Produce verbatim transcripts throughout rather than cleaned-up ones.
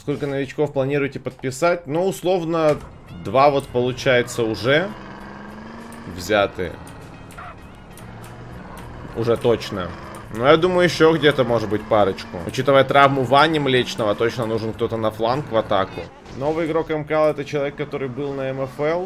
Сколько новичков планируете подписать? Ну, условно, два вот получается уже взяты. Уже точно. Но я думаю, еще где-то может быть парочку. Учитывая травму Вани Млечного, точно нужен кто-то на фланг в атаку. Новый игрок МКЛ — это человек, который был на эм эф эл.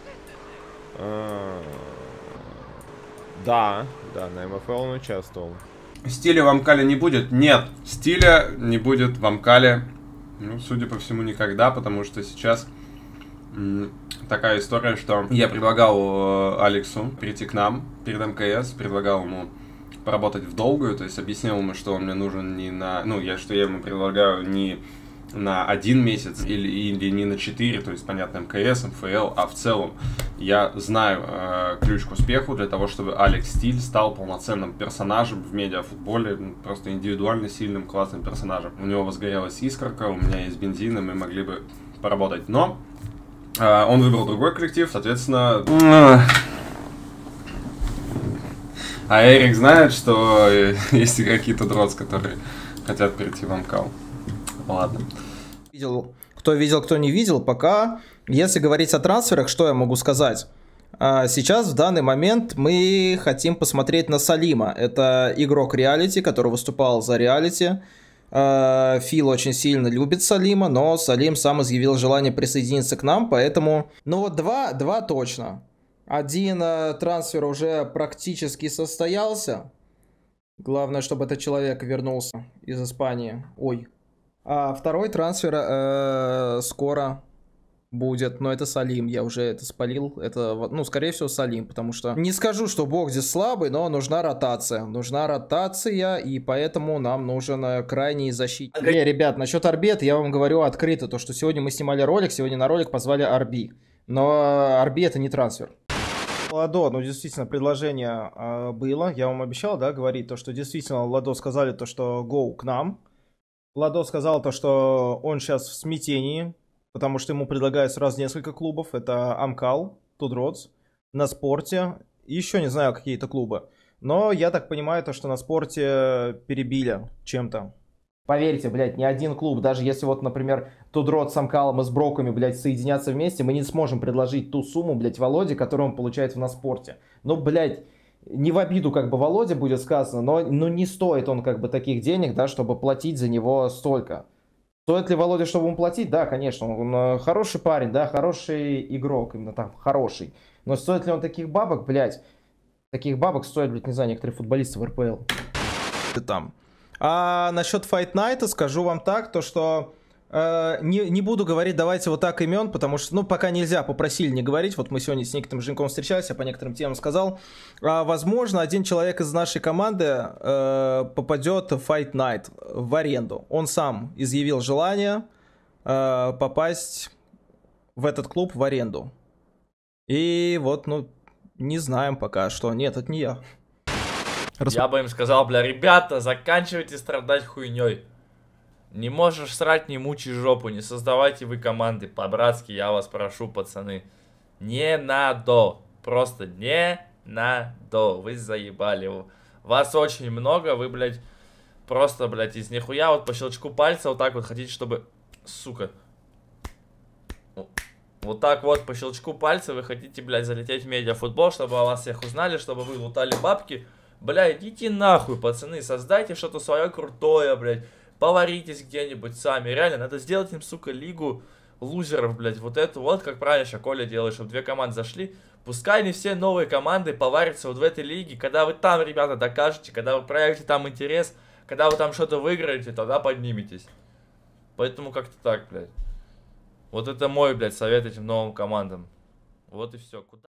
Да, да, на эм эф эл он участвовал. Стиля в Амкале не будет? Нет, стиля не будет в Амкале. Ну, судя по всему, никогда, потому что сейчас такая история, что я предлагал Алексу прийти к нам перед эм ка эс, предлагал ему поработать в долгую, то есть объяснил ему, что он мне нужен не на... Ну, я, что я ему предлагаю не на один месяц или, или не на четыре, то есть, понятно, эм ка эс, эм эф эл, а в целом я знаю э, ключ к успеху для того, чтобы Алекс Стиль стал полноценным персонажем в медиафутболе, ну, просто индивидуально сильным, классным персонажем. У него возгорелась искорка, у меня есть бензин, и мы могли бы поработать. Но э, он выбрал другой коллектив, соответственно... А Эрик знает, что есть игроки Тудроц, которые хотят перейти в Амкал. Ладно. Видел, кто видел, кто не видел, пока, если говорить о трансферах, что я могу сказать? Сейчас, в данный момент, мы хотим посмотреть на Салима. Это игрок реалити, который выступал за реалити. Фил очень сильно любит Салима, но Салим сам изъявил желание присоединиться к нам, поэтому... Ну вот два, два точно. Один э, трансфер уже практически состоялся. Главное, чтобы этот человек вернулся из Испании. Ой. А второй трансфер э, скоро будет. Но это Салим. Я уже это спалил. Это, ну, скорее всего, Салим. Потому что не скажу, что бог здесь слабый, но нужна ротация. Нужна ротация, и поэтому нам нужен крайний защитник. Не, ребят, насчет Арбет я вам говорю открыто. То, что сегодня мы снимали ролик. Сегодня на ролик позвали Арби. Но Арби это не трансфер. Ладо, ну действительно предложение э, было, я вам обещал, да, говорить то, что действительно Ладо сказали то, что go к нам. Ладо сказал то, что он сейчас в смятении, потому что ему предлагают сразу несколько клубов. Это Амкал, Тудроц, на спорте и еще не знаю какие-то клубы. Но я так понимаю то, что на спорте перебили чем-то. Поверьте, блядь, ни один клуб, даже если вот, например, Тудрот с Амкалом и с Броками, блядь, соединятся вместе, мы не сможем предложить ту сумму, блядь, Володе, которую он получает в Наспорте. Ну, блядь, не в обиду, как бы, Володе будет сказано, но, но не стоит он, как бы, таких денег, да, чтобы платить за него столько. Стоит ли Володе, чтобы ему платить? Да, конечно, он хороший парень, да, хороший игрок, именно там, хороший. Но стоит ли он таких бабок, блядь? Таких бабок стоят, блядь, не знаю, некоторые футболисты в эр пэ эл. Ты там. А насчет Fight Night скажу вам так, то что э, не, не буду говорить, давайте вот так имен, потому что, ну, пока нельзя, попросили не говорить. Вот мы сегодня с некоторым Женьком встречались, я по некоторым темам сказал. А, возможно, один человек из нашей команды э, попадет в Fight Night в аренду. Он сам изъявил желание э, попасть в этот клуб в аренду. И вот, ну, не знаем пока что. Нет, это не я. Я бы им сказал, бля, ребята, заканчивайте страдать хуйней. Не можешь срать, не мучай жопу, не создавайте вы команды. По-братски, я вас прошу, пацаны. Не надо. Просто не надо. Вы заебали. Вас очень много, вы, блядь, просто, блядь, из нихуя вот по щелчку пальца вот так вот хотите, чтобы... Сука. Вот так вот по щелчку пальца вы хотите, блядь, залететь в медиафутбол, чтобы о вас всех узнали, чтобы вы лутали бабки. Бля, идите нахуй, пацаны, создайте что-то свое крутое, блядь. Поваритесь где-нибудь сами. Реально, надо сделать им, сука, лигу лузеров, блядь. Вот это вот, как правильно сейчас Коля делает, чтобы две команды зашли. Пускай не все новые команды поварятся вот в этой лиге. Когда вы там, ребята, докажете, когда вы проявите там интерес, когда вы там что-то выиграете, тогда подниметесь. Поэтому как-то так, блядь. Вот это мой, блядь, совет этим новым командам. Вот и все. Куда...